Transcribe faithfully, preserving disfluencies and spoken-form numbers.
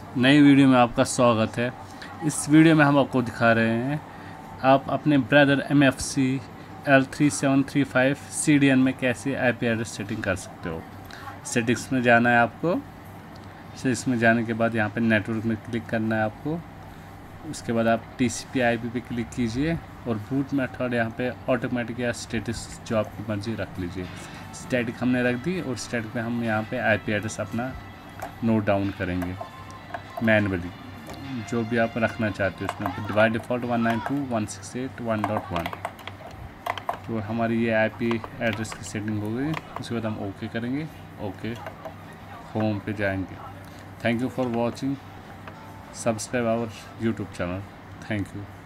नई वीडियो में आपका स्वागत है। इस वीडियो में हम आपको दिखा रहे हैं आप अपने brother M F C L three seven three five C D N में कैसे आई पी एड्रेस सेटिंग कर सकते हो। सेटिंग्स में जाना है आपको। सेटिंग्स में जाने के बाद यहाँ पे नेटवर्क में क्लिक करना है आपको। उसके बाद आप T C P I P पे क्लिक कीजिए और बूट मेथड यहाँ पे ऑटोमेटिक या स्टेटस जो आपकी मर्जी रख लीजिए। स्टैटिक हमने रख दी और स्टैटिक पे हम यहाँ पे आई पी एड्रेस अपना नोट डाउन करेंगे मैनुअली, जो भी आप रखना चाहते हो उसमें। By default one nine two dot one six eight dot one dot one, तो हमारी ये आई पी एड्रेस की सेटिंग हो गई। उसके बाद हम ओके करेंगे। ओके, होम पे जाएंगे। Thank you for watching. Subscribe our YouTube channel. Thank you.